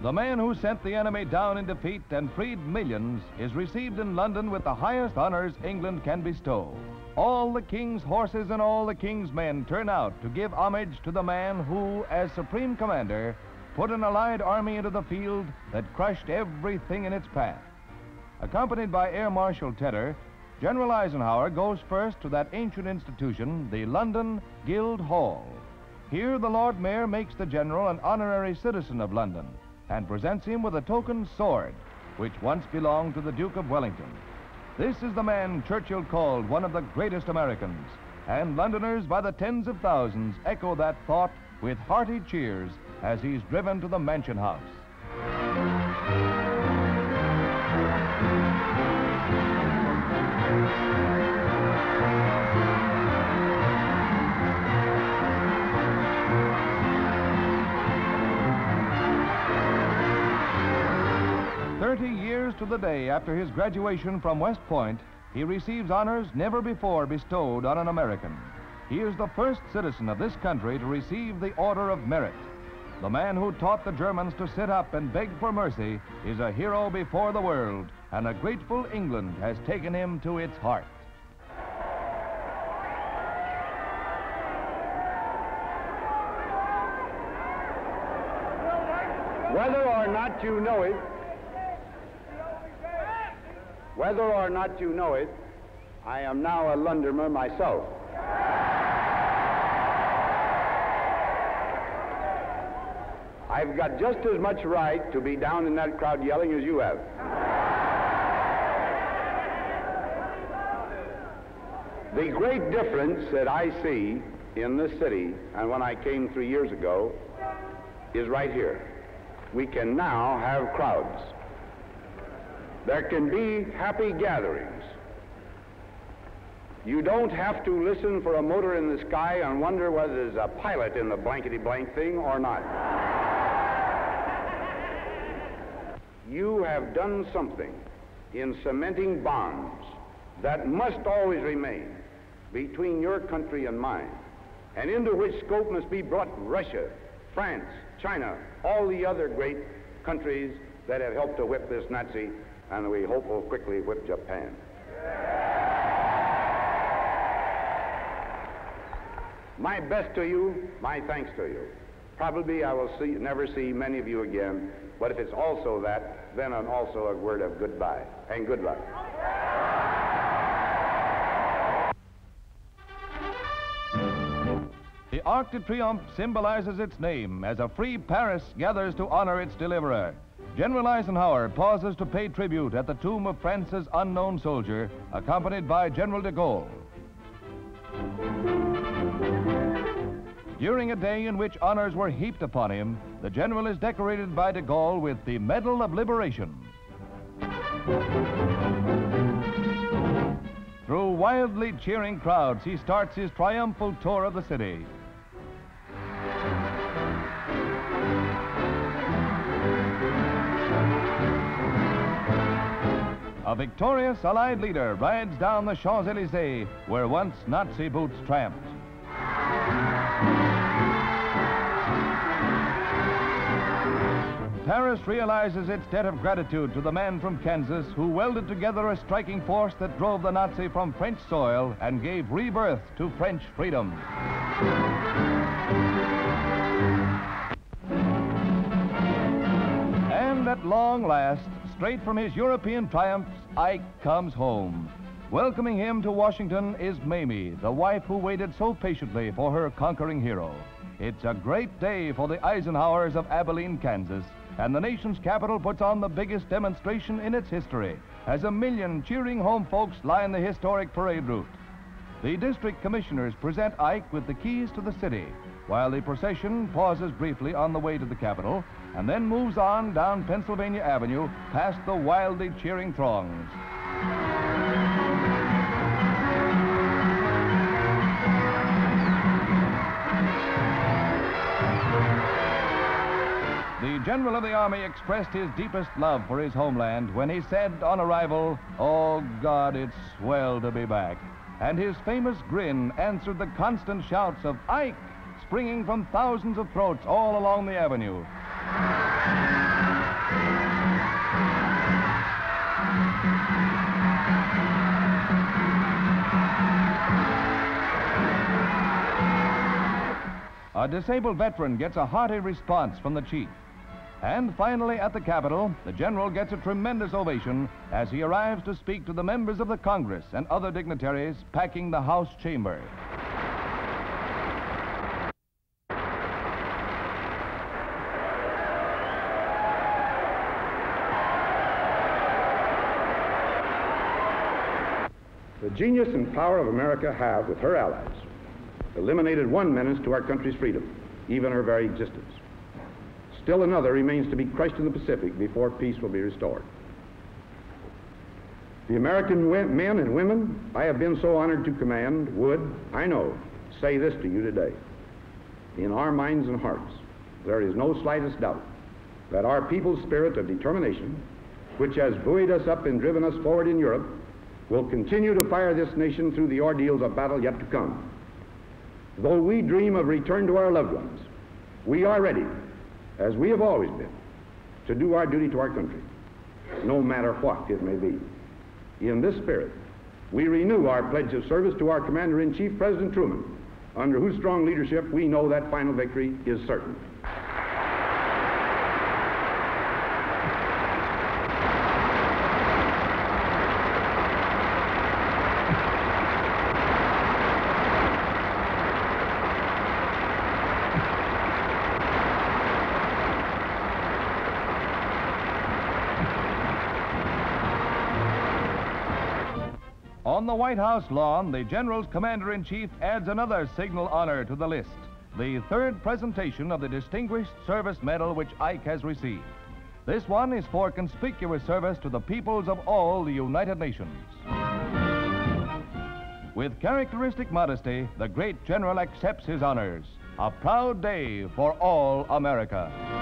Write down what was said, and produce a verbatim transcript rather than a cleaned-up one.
The man who sent the enemy down in defeat and freed millions is received in London with the highest honors England can bestow. All the king's horses and all the king's men turn out to give homage to the man who, as supreme commander, put an allied army into the field that crushed everything in its path. Accompanied by Air Marshal Tedder, General Eisenhower goes first to that ancient institution, the London Guildhall. Here the Lord Mayor makes the general an honorary citizen of London and presents him with a token sword, which once belonged to the Duke of Wellington. This is the man Churchill called one of the greatest Americans, and Londoners by the tens of thousands echo that thought with hearty cheers as he's driven to the Mansion House. Thirty years to the day after his graduation from West Point, he receives honors never before bestowed on an American. He is the first citizen of this country to receive the Order of Merit. The man who taught the Germans to sit up and beg for mercy is a hero before the world, and a grateful England has taken him to its heart. Whether or not you know it, Whether or not you know it, I am now a Londoner myself. I've got just as much right to be down in that crowd yelling as you have. The great difference that I see in this city and when I came three years ago is right here. We can now have crowds. There can be happy gatherings. You don't have to listen for a motor in the sky and wonder whether there's a pilot in the blankety-blank thing or not. You have done something in cementing bonds that must always remain between your country and mine, and into which scope must be brought Russia, France, China, all the other great countries that have helped to whip this Nazi, and we hope will quickly whip Japan. My best to you, my thanks to you. Probably I will see, never see many of you again, but if it's also that, then and also a word of goodbye and good luck. The Arc de Triomphe symbolizes its name as a free Paris gathers to honor its deliverer. General Eisenhower pauses to pay tribute at the tomb of France's unknown soldier, accompanied by General de Gaulle. During a day in which honors were heaped upon him, the general is decorated by de Gaulle with the Medal of Liberation. Through wildly cheering crowds, he starts his triumphal tour of the city. A victorious Allied leader rides down the Champs-Élysées, where once Nazi boots tramped. Paris realizes its debt of gratitude to the man from Kansas who welded together a striking force that drove the Nazi from French soil and gave rebirth to French freedom. And at long last, straight from his European triumphs, Ike comes home. Welcoming him to Washington is Mamie, the wife who waited so patiently for her conquering hero. It's a great day for the Eisenhowers of Abilene, Kansas, and the nation's capital puts on the biggest demonstration in its history as a million cheering home folks line the historic parade route. The district commissioners present Ike with the keys to the city, while the procession pauses briefly on the way to the Capitol and then moves on down Pennsylvania Avenue past the wildly cheering throngs. The General of the Army expressed his deepest love for his homeland when he said on arrival, "Oh God, it's swell to be back." And his famous grin answered the constant shouts of "Ike!" springing from thousands of throats all along the avenue. a disabled veteran gets a hearty response from the chief. And finally, at the Capitol, the general gets a tremendous ovation as he arrives to speak to the members of the Congress and other dignitaries packing the House chamber. The genius and power of America have, with her allies, eliminated one menace to our country's freedom, even her very existence. Still another remains to be crushed in the Pacific before peace will be restored. The American men and women I have been so honored to command would, I know, say this to you today. In our minds and hearts, there is no slightest doubt that our people's spirit of determination, which has buoyed us up and driven us forward in Europe, will continue to fire this nation through the ordeals of battle yet to come. Though we dream of return to our loved ones, we are ready, as we have always been, to do our duty to our country, no matter what it may be. In this spirit, we renew our pledge of service to our Commander-in-Chief, President Truman, under whose strong leadership we know that final victory is certain. On the White House lawn, the General's Commander-in-Chief adds another signal honor to the list, the third presentation of the Distinguished Service Medal which Ike has received. This one is for conspicuous service to the peoples of all the United Nations. With characteristic modesty, the great General accepts his honors. A proud day for all America.